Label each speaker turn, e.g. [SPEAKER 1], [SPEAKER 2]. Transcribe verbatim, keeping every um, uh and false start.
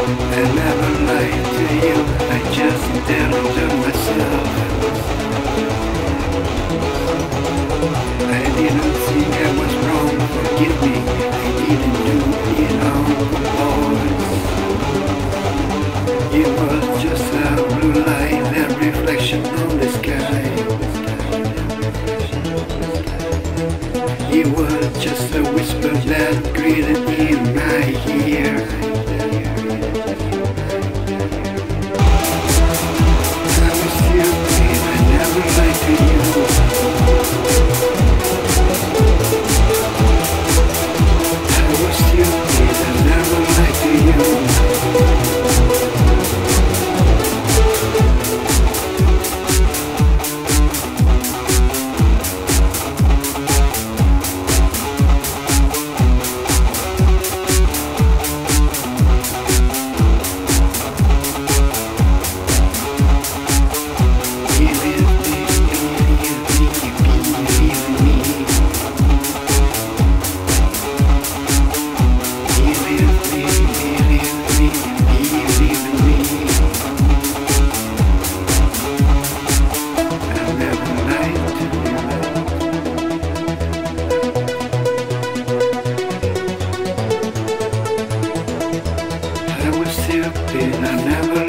[SPEAKER 1] I never lied to you, I just deluded myself. I didn't think I was wrong, forgive me, I didn't do it on purpose. It was just a blue light, that reflection on the sky. It was just a whisper that greeted in my ear. I was stupid, I never lied to you. I was stupid, I never lied to you. I never